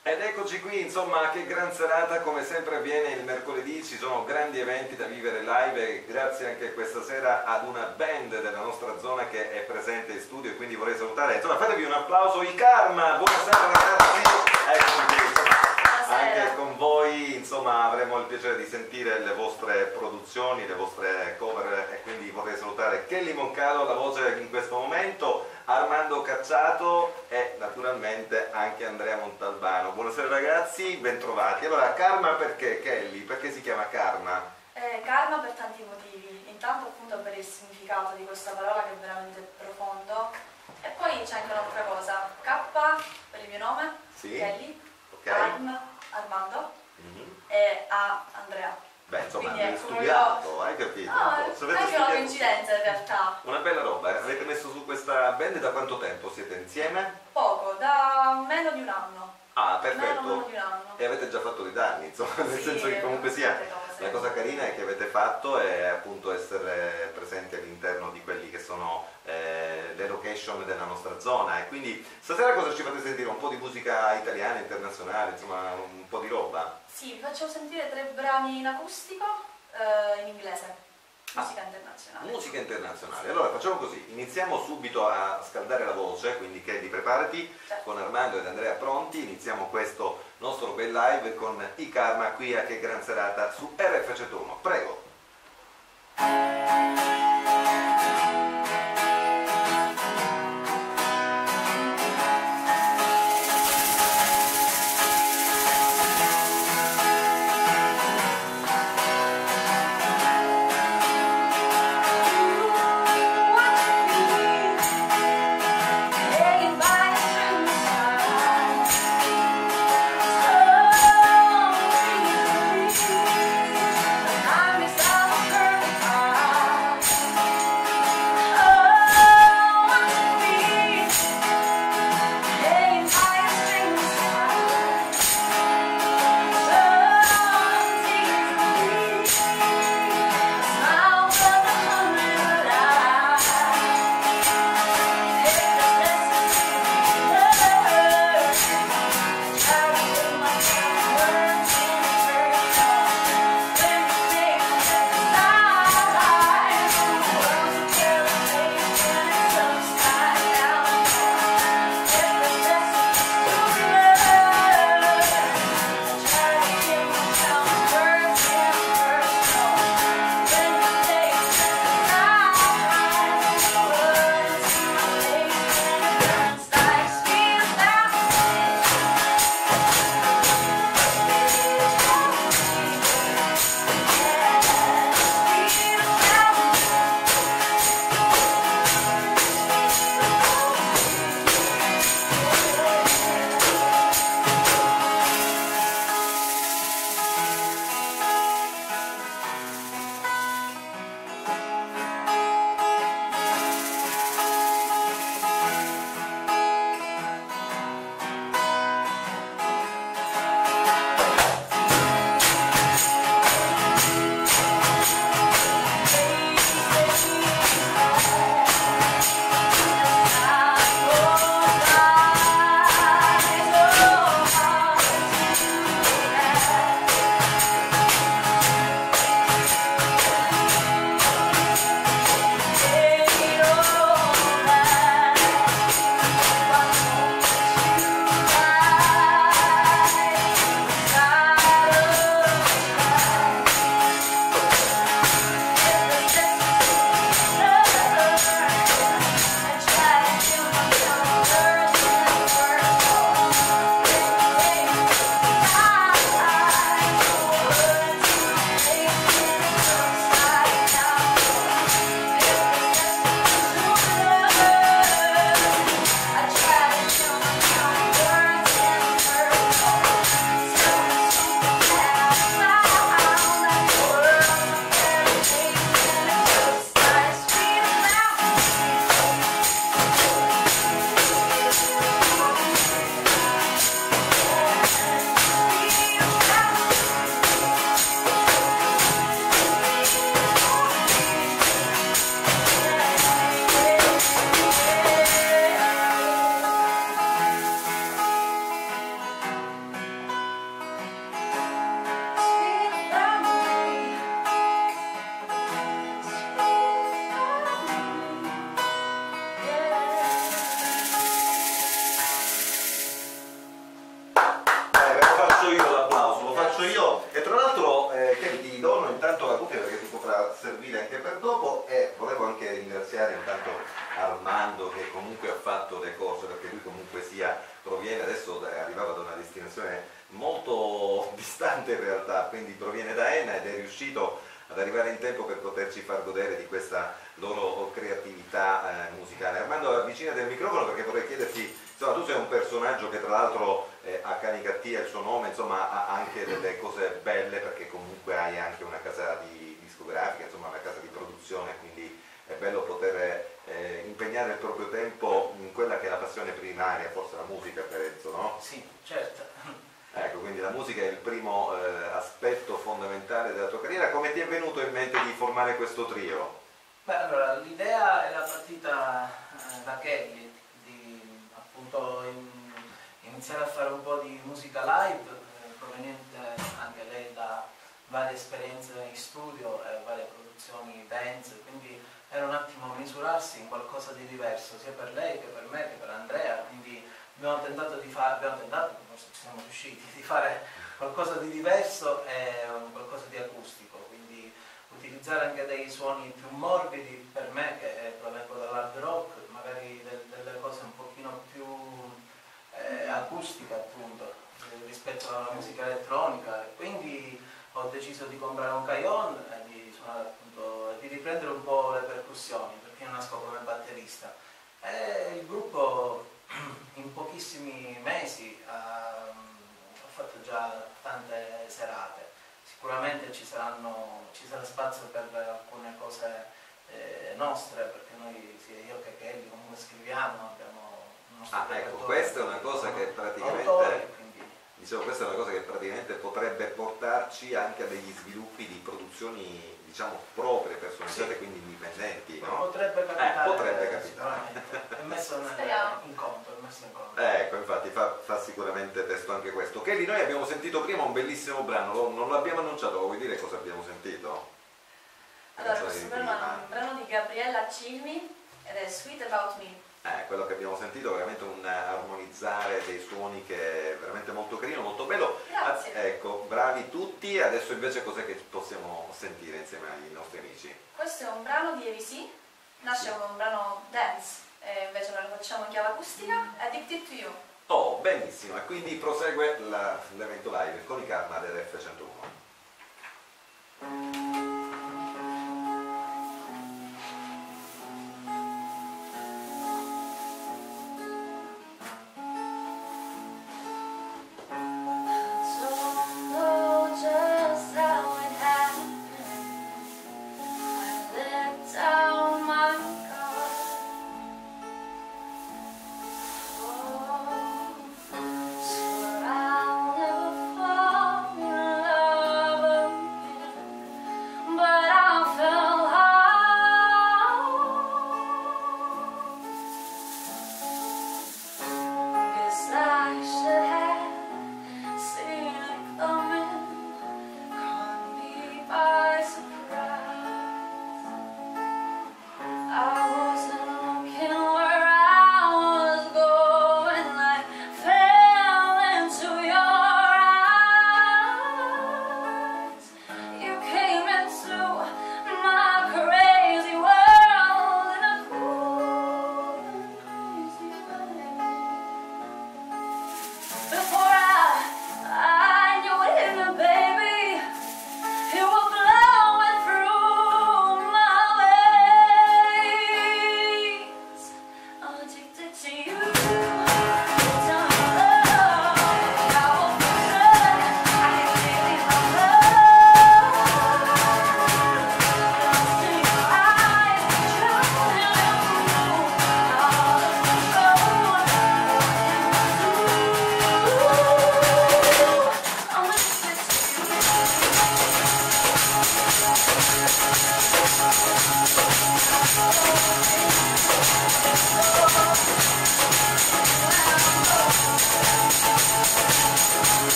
Ed eccoci qui, insomma, che gran serata, come sempre avviene il mercoledì, ci sono grandi eventi da vivere live e grazie anche questa sera ad una band della nostra zona che è presente in studio e quindi vorrei salutare, insomma, fatevi un applauso, i Karma, buonasera ragazzi, eccoci qui, insomma, anche con voi, insomma, avremo il piacere di sentire le vostre produzioni, le vostre cover e quindi vorrei salutare Kelly Moncado, la voce in questo momento, Armando Cacciato e naturalmente anche Andrea Montalbano. Buonasera ragazzi, bentrovati. Allora, Karma perché, Kelly? Perché si chiama Karma? Karma per tanti motivi, intanto appunto per il significato di questa parola che è veramente profondo e poi c'è anche un'altra cosa, K per il mio nome, Sì. Kelly, Ok. Armando e A Andrea. Beh, insomma, Quindi avete è come studiato, hai capito? No, un po'. è Se avete anche una studiato- coincidenza in realtà. Una bella roba, avete messo su questa band da quanto tempo siete insieme? Poco, da meno di un anno. Ah, Meno perfetto. di un anno. E avete già fatto dei danni, insomma, nel Sì, senso che comunque sia tante cose. la cosa carina è che avete fatto è appunto essere presenti all'interno di quelli che sono le location della nostra zona e quindi stasera cosa ci fate sentire? Un po' di musica italiana, internazionale, insomma un po' di roba? Sì, vi faccio sentire 3 brani in acustico in inglese, musica internazionale. Musica internazionale. Allora facciamo così, iniziamo subito a scaldare la voce, quindi Kelly preparati, Certo. con Armando ed Andrea pronti, iniziamo questo nostro bel live con i Karma qui a Che Gran Serata su RF 101. Prego. I'm faccio io. E tra l'altro che ti dono intanto la cuffia perché ti potrà servire anche per dopo, e volevo anche ringraziare intanto Armando che comunque ha fatto le cose, perché lui comunque sia proviene, adesso arrivava da una destinazione molto distante in realtà, quindi proviene da Enna ed è riuscito ad arrivare in tempo per poterci far godere di questa loro creatività musicale. Armando, avvicinati al microfono perché vorrei chiederti, insomma, tu sei un personaggio che tra l'altro a Canicattì è il suo nome, insomma ha anche delle cose belle perché comunque hai anche una casa discografica, insomma una casa di produzione, quindi è bello poter impegnare il proprio tempo in quella che è la passione primaria, forse la musica, Perenzo, no? Sì, certo. Ecco, quindi la musica è il primo aspetto fondamentale della tua carriera. Come ti è venuto in mente di formare questo trio? Beh, allora, l'idea era partita da Kelly, di appunto iniziare a fare un po' di musica live, proveniente anche lei da varie esperienze in studio e varie produzioni dance, quindi era un attimo misurarsi in qualcosa di diverso, sia per lei che per me che per Andrea, quindi abbiamo tentato, forse ci siamo riusciti, di fare qualcosa di diverso e qualcosa di acustico, quindi utilizzare anche dei suoni più morbidi per me, che provengo dall'hard rock, magari delle cose un pochino più acustiche appunto, rispetto alla musica elettronica, e quindi ho deciso di comprare un Cajon e di suonare appunto, di riprendere un po' le percussioni, perché io nasco come batterista. E il gruppo in pochissimi mesi ha fatto già tante serate. Sicuramente ci sarà spazio per alcune cose nostre, perché noi, sia io che Kelly, comunque scriviamo, abbiamo un nostro Ecco, questa è una cosa che praticamente autori, quindi... dicevo, questa è una cosa che praticamente potrebbe portarci anche a degli sviluppi di produzioni, diciamo, proprie, personalizzate, sì, quindi indipendenti, no? Potrebbe capitare. Potrebbe capitare. È messo in conto. Ecco, infatti fa sicuramente testo anche questo. Kelly, noi abbiamo sentito prima un bellissimo brano, non l'abbiamo annunciato, vuoi dire cosa abbiamo sentito? Allora, questo brano è un brano di Gabriella Cilmi ed è Sweet About Me. Quello che abbiamo sentito è veramente un armonizzare dei suoni che è veramente molto carino, molto bello. Grazie. Ecco, bravi tutti. Adesso invece cos'è che possiamo sentire insieme ai nostri amici? Questo è un brano di ABC, nasce come un brano dance, e invece noi lo facciamo in chiave acustica, Addicted to You. Oh, benissimo, e quindi prosegue l'evento live con i Karma dell'F101.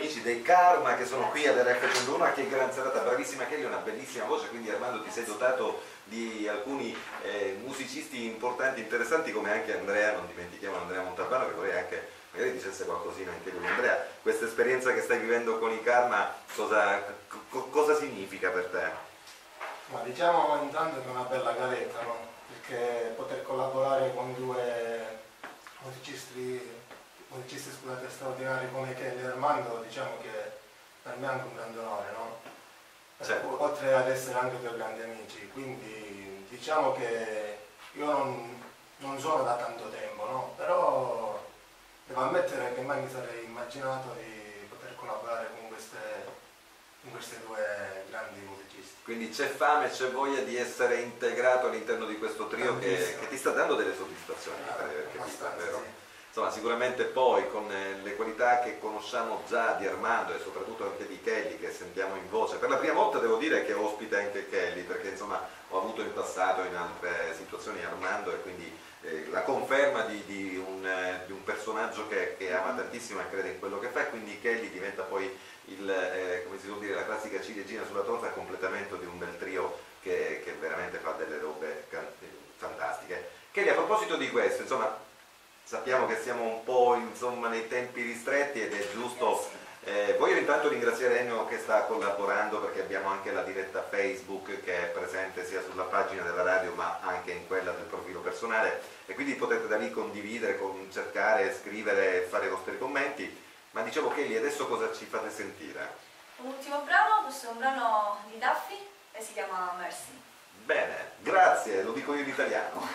amici dei Karma che sono qui all'RF 101, che gran serata, bravissima Kelly, una bellissima voce, quindi Armando ti sei dotato di alcuni musicisti importanti, interessanti, come anche Andrea, non dimentichiamo Andrea Montalbano, che vorrei anche magari dicesse qualcosina anche lui. Andrea, questa esperienza che stai vivendo con i Karma, cosa significa per te? Ma diciamo intanto che è una bella galetta, no? Perché poter collaborare con due musicisti scusate, straordinari come Kelly e Armando, diciamo che per me è anche un grande onore, no? Certo. Oltre ad essere anche due grandi amici, quindi diciamo che io non sono da tanto tempo, no? Però devo ammettere che mai mi sarei immaginato di poter collaborare con queste due grandi musicisti. Quindi c'è fame, c'è voglia di essere integrato all'interno di questo trio che ti sta dando delle soddisfazioni, vero? Sì. Insomma, sicuramente poi con le qualità che conosciamo già di Armando e soprattutto anche di Kelly, che sentiamo in voce, per la prima volta devo dire che ospita anche Kelly, perché insomma ho avuto in passato in altre situazioni Armando, e quindi la conferma di un personaggio che ama tantissimo e crede in quello che fa, e quindi Kelly diventa poi come si può dire, la classica ciliegina sulla torta, a completamento di un bel trio che veramente fa delle robe fantastiche. Kelly, a proposito di questo, insomma, sappiamo che siamo un po' nei tempi ristretti ed è giusto. Voglio intanto ringraziare Ennio che sta collaborando, perché abbiamo anche la diretta Facebook che è presente sia sulla pagina della radio ma anche in quella del profilo personale, e quindi potete da lì condividere, cercare, scrivere, fare i vostri commenti. Ma dicevo, Kelly, adesso cosa ci fate sentire? Un ultimo brano, questo è un brano di Duffy e si chiama Mercy. Bene, grazie, lo dico io in italiano.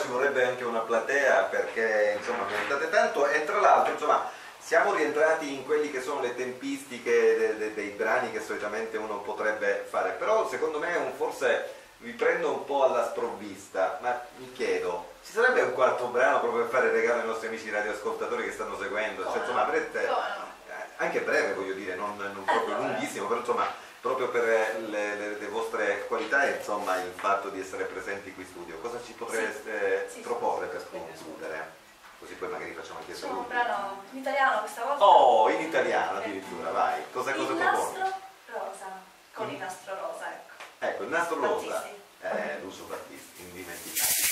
ci vorrebbe anche una platea perché insomma meritate tanto e tra l'altro insomma siamo rientrati in quelli che sono le tempistiche dei brani che solitamente uno potrebbe fare, però secondo me forse vi prendo un po' alla sprovvista, ma mi chiedo, ci sarebbe un quarto brano proprio per fare regalo ai nostri amici radioascoltatori che stanno seguendo? Cioè, insomma, avrete, anche breve voglio dire, non proprio lunghissimo, però insomma, proprio per le vostre qualità e insomma il fatto di essere presenti qui in studio, cosa ci potreste proporre per concludere? Così poi magari facciamo anche Facciamo un saluti. brano in italiano questa volta. Oh, in italiano addirittura, vai. Cosa Il proponi? nastro rosa, con il nastro rosa, ecco. Ecco, il nastro rosa. Battisti. Lucio Battisti, indimenticabile.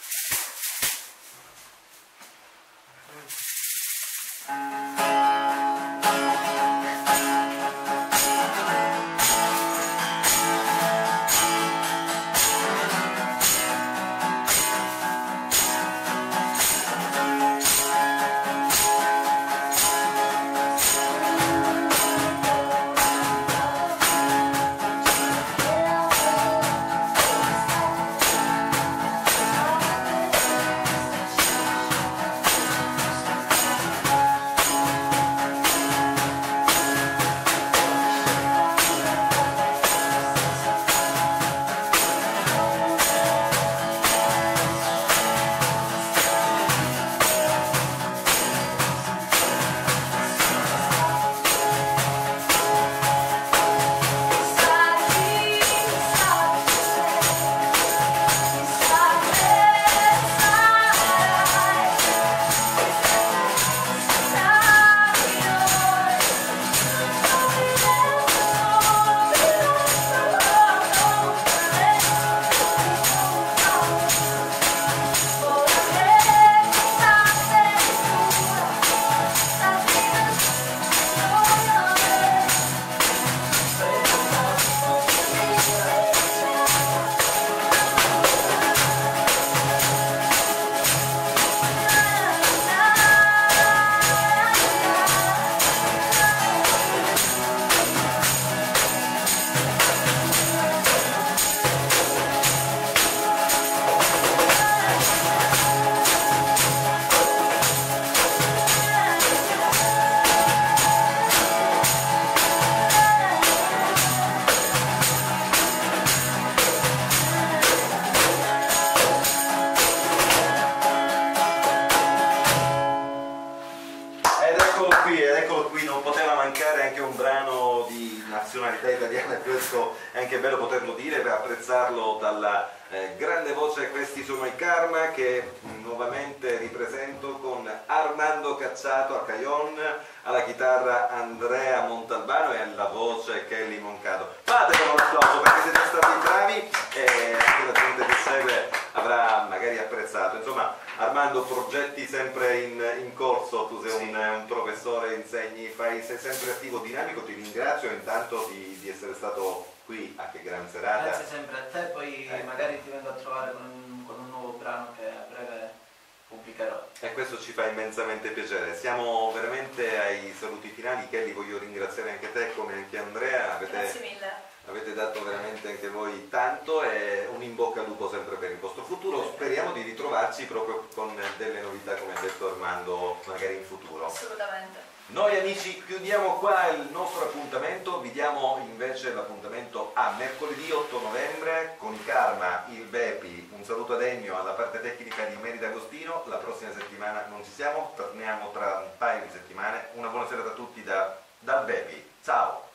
Eccolo qui, non poteva mancare anche un brano di nazionalità italiana e questo è anche bello poterlo dire per apprezzarlo dalla grande voce. Questi sono i Karma che nuovamente ripresento con Armando Cacciato a Cajon, alla chitarra Andrea Montalbano e alla voce Kelly Moncado. Fatelo un applauso perché siete stati bravi e anche la gente che segue avrà magari apprezzato. Insomma, Armando, progetti sempre in corso, tu sei un professore, insegni, sei sempre attivo, dinamico, ti ringrazio intanto di essere stato qui a Che Gran Serata. Grazie sempre a te, poi magari ti vengo a trovare con un nuovo brano che a breve pubblicherò. E questo ci fa immensamente piacere. Siamo veramente ai saluti finali. Kelly, voglio ringraziare anche te come anche Andrea. Grazie mille. Avete dato veramente anche voi tanto e un in bocca al lupo sempre per il vostro futuro. Speriamo di ritrovarci proprio con delle novità, come ha detto Armando, magari in futuro. Assolutamente. Noi amici chiudiamo qua il nostro appuntamento, vi diamo invece l'appuntamento a mercoledì 8 novembre con i Karma, il Bepi. Un saluto ad Ennio, alla parte tecnica di Merida Agostino. La prossima settimana non ci siamo, torniamo tra un paio di settimane. Una buona serata a tutti dal Bepi. Ciao!